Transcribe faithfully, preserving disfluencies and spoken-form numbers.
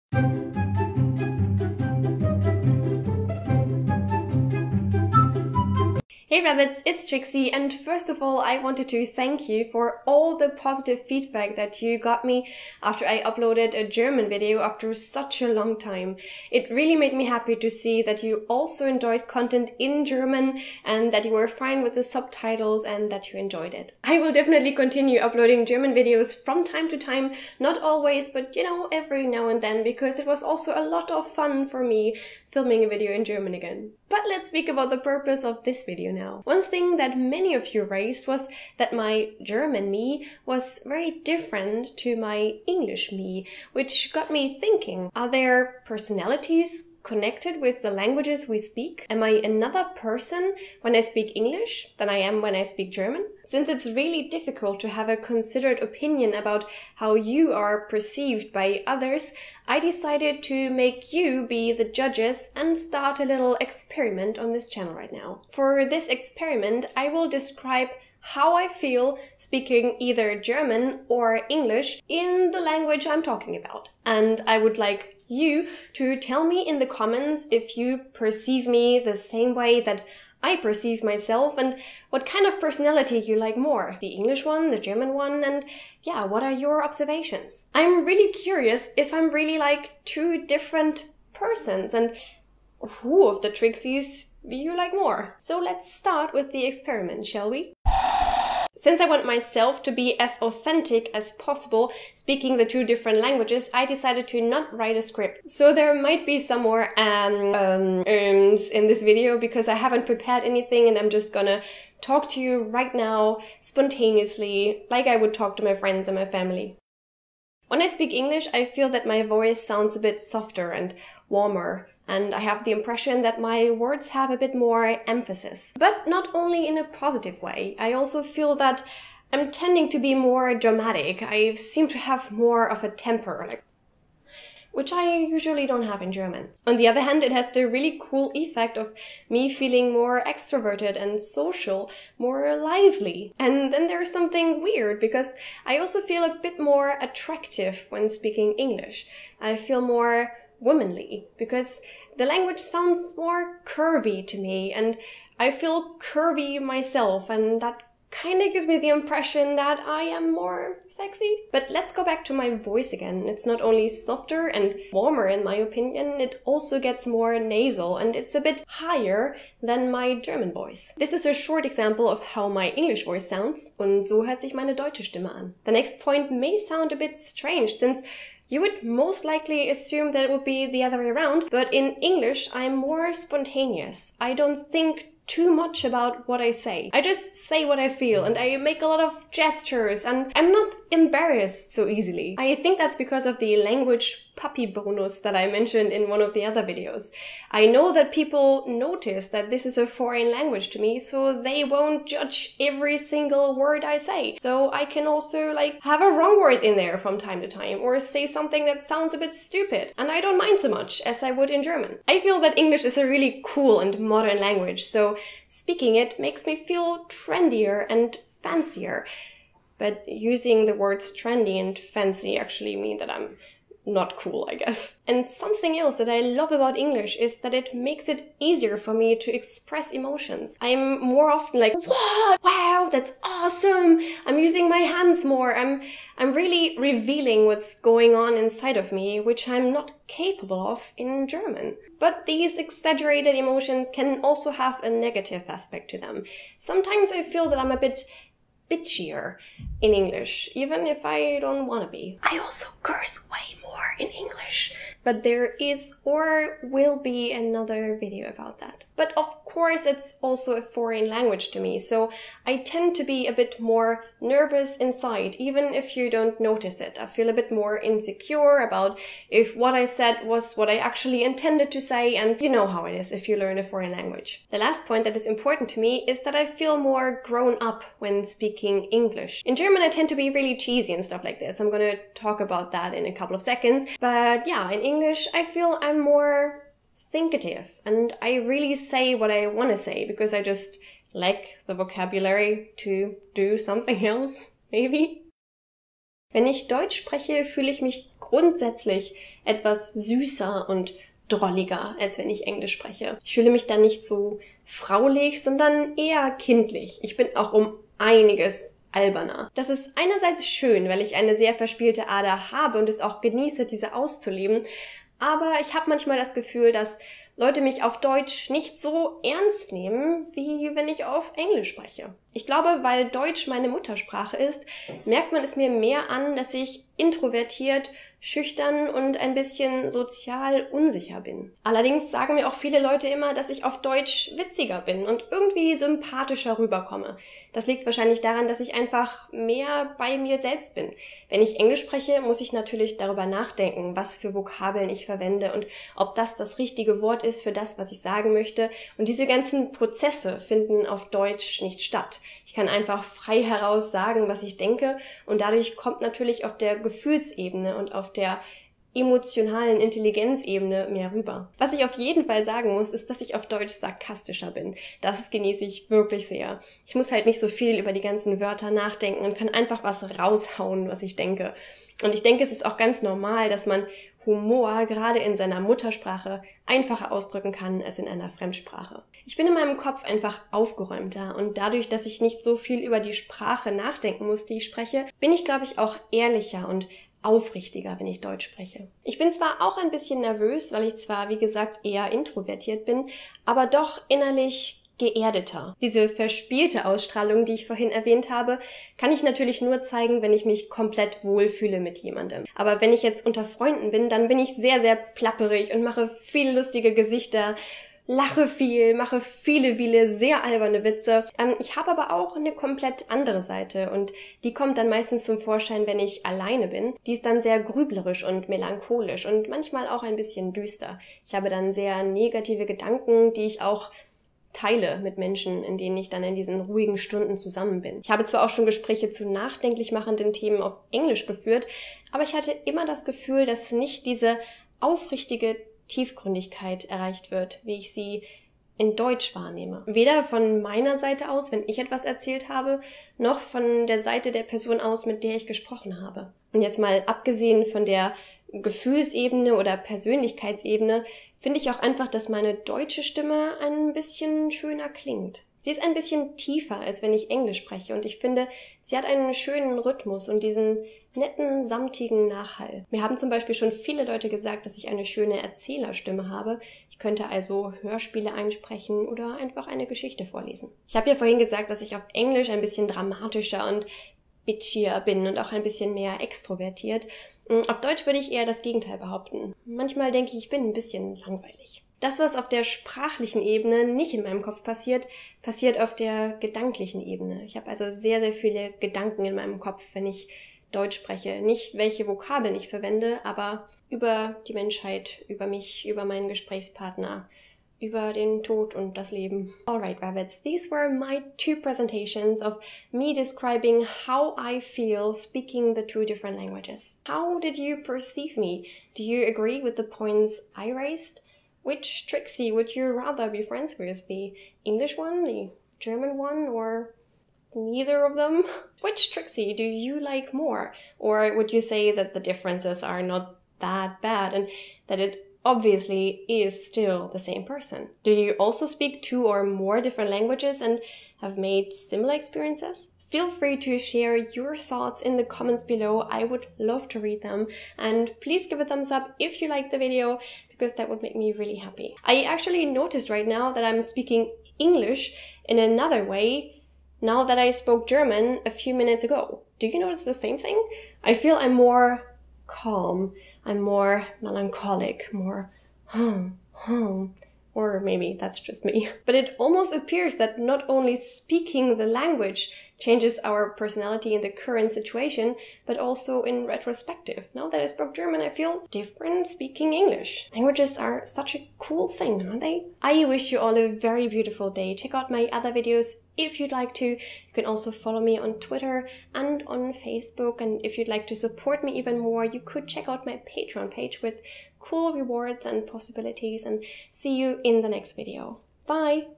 Hey Rabbits, it's Trixie, and first of all I wanted to thank you for all the positive feedback that you got me after I uploaded a German video after such a long time. It really made me happy to see that you also enjoyed content in German and that you were fine with the subtitles and that you enjoyed it. I will definitely continue uploading German videos from time to time, not always, but you know, every now and then, because it was also a lot of fun for me filming a video in German again. But let's speak about the purpose of this video now. One thing that many of you raised was that my German me was very different to my English me, which got me thinking, are there personalities connected with the languages we speak? Am I another person when I speak English than I am when I speak German? Since it's really difficult to have a considered opinion about how you are perceived by others, I decided to make you be the judges and start a little experiment on this channel right now. For this experiment, I will describe how I feel speaking either German or English in the language I'm talking about. And I would like you to tell me in the comments if you perceive me the same way that I perceive myself and what kind of personality you like more. The English one, the German one, and yeah, what are your observations? I'm really curious if I'm really like two different persons and who of the Trixies you like more. So let's start with the experiment, shall we? Since I want myself to be as authentic as possible speaking the two different languages, I decided to not write a script. So there might be some more um, um, ums in this video because I haven't prepared anything and I'm just gonna talk to you right now spontaneously like I would talk to my friends and my family. When I speak English, I feel that my voice sounds a bit softer and warmer, and I have the impression that my words have a bit more emphasis. But not only in a positive way. I also feel that I'm tending to be more dramatic. I seem to have more of a temper, like, which I usually don't have in German. On the other hand, it has the really cool effect of me feeling more extroverted and social, more lively. And then there's something weird because I also feel a bit more attractive when speaking English. I feel more womanly because the language sounds more curvy to me and I feel curvy myself, and that kind of gives me the impression that I am more sexy. But let's go back to my voice again. It's not only softer and warmer in my opinion, it also gets more nasal and it's a bit higher than my German voice. This is a short example of how my English voice sounds, und so hört sich meine deutsche Stimme an. The next point may sound a bit strange since you would most likely assume that it would be the other way around, but in English I'm more spontaneous. I don't think too much about what I say. I just say what I feel and I make a lot of gestures and I'm not embarrassed so easily. I think that's because of the language puppy bonus that I mentioned in one of the other videos. I know that people notice that this is a foreign language to me, so they won't judge every single word I say. So I can also like have a wrong word in there from time to time or say something that sounds a bit stupid, and I don't mind so much as I would in German. I feel that English is a really cool and modern language, so speaking it makes me feel trendier and fancier. But using the words trendy and fancy actually mean that I'm not cool, I guess. And something else that I love about English is that it makes it easier for me to express emotions. I'm more often like, what? Wow, that's awesome! I'm using my hands more. I'm, I'm really revealing what's going on inside of me, which I'm not capable of in German. But these exaggerated emotions can also have a negative aspect to them. Sometimes I feel that I'm a bit bitchier in English, even if I don't want to be. I also curse way more in English, but there is or will be another video about that. But of course it's also a foreign language to me, so I tend to be a bit more nervous inside, even if you don't notice it. I feel a bit more insecure about if what I said was what I actually intended to say, and you know how it is if you learn a foreign language. The last point that is important to me is that I feel more grown up when speaking English. In German I tend to be really cheesy and stuff like this. I'm gonna talk about that in a couple of seconds, but yeah, in English I feel I'm more thinkative and I really say what I want to say because I just lack the vocabulary to do something else, maybe. Wenn ich Deutsch spreche, fühle ich mich grundsätzlich etwas süßer und drolliger, als wenn ich Englisch spreche. Ich fühle mich dann nicht so fraulich, sondern eher kindlich. Ich bin auch um einiges alberner. Das ist einerseits schön, weil ich eine sehr verspielte Ader habe und es auch genieße, diese auszuleben. Aber ich habe manchmal das Gefühl, dass Leute mich auf Deutsch nicht so ernst nehmen, wie wenn ich auf Englisch spreche. Ich glaube, weil Deutsch meine Muttersprache ist, merkt man es mir mehr an, dass ich introvertiert, schüchtern und ein bisschen sozial unsicher bin. Allerdings sagen mir auch viele Leute immer, dass ich auf Deutsch witziger bin und irgendwie sympathischer rüberkomme. Das liegt wahrscheinlich daran, dass ich einfach mehr bei mir selbst bin. Wenn ich Englisch spreche, muss ich natürlich darüber nachdenken, was für Vokabeln ich verwende und ob das das richtige Wort ist für das, was ich sagen möchte. Und diese ganzen Prozesse finden auf Deutsch nicht statt. Ich kann einfach frei heraus sagen, was ich denke, und dadurch kommt natürlich auf der Gefühlsebene und auf der emotionalen Intelligenzebene mehr rüber. Was ich auf jeden Fall sagen muss, ist, dass ich auf Deutsch sarkastischer bin. Das genieße ich wirklich sehr. Ich muss halt nicht so viel über die ganzen Wörter nachdenken und kann einfach was raushauen, was ich denke. Und ich denke, es ist auch ganz normal, dass man Humor gerade in seiner Muttersprache einfacher ausdrücken kann als in einer Fremdsprache. Ich bin in meinem Kopf einfach aufgeräumter und dadurch, dass ich nicht so viel über die Sprache nachdenken muss, die ich spreche, bin ich, glaube ich, auch ehrlicher und aufrichtiger, wenn ich Deutsch spreche. Ich bin zwar auch ein bisschen nervös, weil ich zwar, wie gesagt, eher introvertiert bin, aber doch innerlich geerdeter. Diese verspielte Ausstrahlung, die ich vorhin erwähnt habe, kann ich natürlich nur zeigen, wenn ich mich komplett wohlfühle mit jemandem. Aber wenn ich jetzt unter Freunden bin, dann bin ich sehr, sehr plapperig und mache viele lustige Gesichter, lache viel, mache viele, viele sehr alberne Witze. Ähm, ich habe aber auch eine komplett andere Seite und die kommt dann meistens zum Vorschein, wenn ich alleine bin. Die ist dann sehr grüblerisch und melancholisch und manchmal auch ein bisschen düster. Ich habe dann sehr negative Gedanken, die ich auch teile mit Menschen, in denen ich dann in diesen ruhigen Stunden zusammen bin. Ich habe zwar auch schon Gespräche zu nachdenklich machenden Themen auf Englisch geführt, aber ich hatte immer das Gefühl, dass nicht diese aufrichtige Tiefgründigkeit erreicht wird, wie ich sie in Deutsch wahrnehme. Weder von meiner Seite aus, wenn ich etwas erzählt habe, noch von der Seite der Person aus, mit der ich gesprochen habe. Und jetzt mal abgesehen von der Gefühlsebene oder Persönlichkeitsebene, finde ich auch einfach, dass meine deutsche Stimme ein bisschen schöner klingt. Sie ist ein bisschen tiefer, als wenn ich Englisch spreche, und ich finde, sie hat einen schönen Rhythmus und diesen netten, samtigen Nachhall. Mir haben zum Beispiel schon viele Leute gesagt, dass ich eine schöne Erzählerstimme habe. Ich könnte also Hörspiele einsprechen oder einfach eine Geschichte vorlesen. Ich habe ja vorhin gesagt, dass ich auf Englisch ein bisschen dramatischer und bitchier bin und auch ein bisschen mehr extrovertiert. Auf Deutsch würde ich eher das Gegenteil behaupten. Manchmal denke ich, ich bin ein bisschen langweilig. Das, was auf der sprachlichen Ebene nicht in meinem Kopf passiert, passiert auf der gedanklichen Ebene. Ich habe also sehr, sehr viele Gedanken in meinem Kopf, wenn ich Deutsch spreche. Nicht, welche Vokabeln ich verwende, aber über die Menschheit, über mich, über meinen Gesprächspartner, über den Tod und das Leben. Alright, Rabbits, these were my two presentations of me describing how I feel speaking the two different languages. How did you perceive me? Do you agree with the points I raised? Which Trixie would you rather be friends with? The English one, the German one, or neither of them? Which Trixie do you like more? Or would you say that the differences are not that bad and that it obviously is still the same person? Do you also speak two or more different languages and have made similar experiences? Feel free to share your thoughts in the comments below. I would love to read them. And please give a thumbs up if you liked the video, because that would make me really happy. I actually noticed right now that I'm speaking English in another way now that I spoke German a few minutes ago. Do you notice the same thing? I feel I'm more calm. I'm more melancholic, more hum, hum. Or maybe that's just me. But it almost appears that not only speaking the language changes our personality in the current situation, but also in retrospective. Now that I spoke German, I feel different speaking English. Languages are such a cool thing, aren't they? I wish you all a very beautiful day. Check out my other videos if you'd like to. You can also follow me on Twitter and on Facebook. And if you'd like to support me even more, you could check out my Patreon page with cool rewards and possibilities. And see you in the next video. Bye!